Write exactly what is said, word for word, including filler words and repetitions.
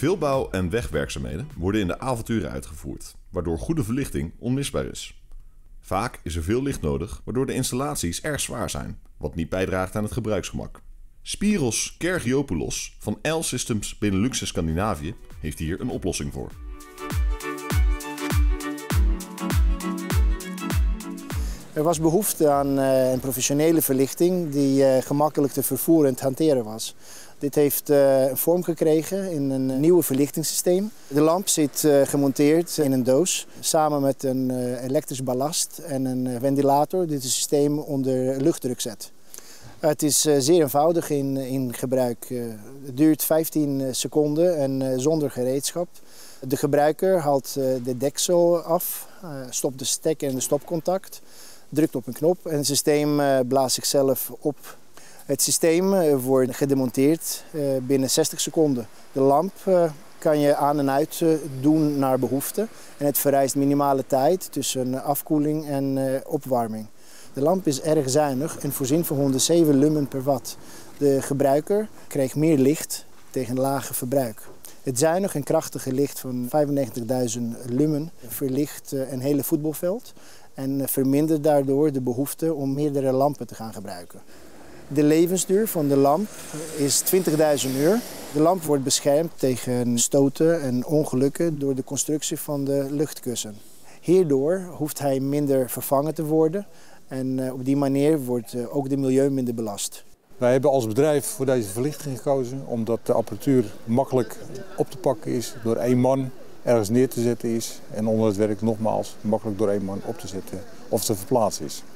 Veel bouw- en wegwerkzaamheden worden in de avonturen uitgevoerd, waardoor goede verlichting onmisbaar is. Vaak is er veel licht nodig, waardoor de installaties erg zwaar zijn, wat niet bijdraagt aan het gebruiksgemak. Spiros Kergiopoulos van L-Systems Benelux en Scandinavië heeft hier een oplossing voor. Er was behoefte aan uh, een professionele verlichting die uh, gemakkelijk te vervoeren en te hanteren was. Dit heeft uh, een vorm gekregen in een nieuwe verlichtingssysteem. De lamp zit uh, gemonteerd in een doos samen met een uh, elektrisch ballast en een uh, ventilator die het systeem onder luchtdruk zet. Uh, het is uh, zeer eenvoudig in, in gebruik. Uh, het duurt vijftien seconden en uh, zonder gereedschap. De gebruiker haalt uh, de deksel af, uh, stopt de stekker en de stopcontact, drukt op een knop en het systeem uh, blaast zichzelf op. Het systeem wordt gedemonteerd binnen zestig seconden. De lamp kan je aan en uit doen naar behoefte. En het vereist minimale tijd tussen afkoeling en opwarming. De lamp is erg zuinig en voorzien van honderdzeven lumen per watt. De gebruiker krijgt meer licht tegen lage verbruik. Het zuinige en krachtige licht van vijfennegentigduizend lumen verlicht een hele voetbalveld en vermindert daardoor de behoefte om meerdere lampen te gaan gebruiken. De levensduur van de lamp is twintigduizend uur. De lamp wordt beschermd tegen stoten en ongelukken door de constructie van de luchtkussen. Hierdoor hoeft hij minder vervangen te worden en op die manier wordt ook de milieu minder belast. Wij hebben als bedrijf voor deze verlichting gekozen omdat de apparatuur makkelijk op te pakken is, door één man ergens neer te zetten is en onder het werk nogmaals makkelijk door één man op te zetten of te verplaatsen is.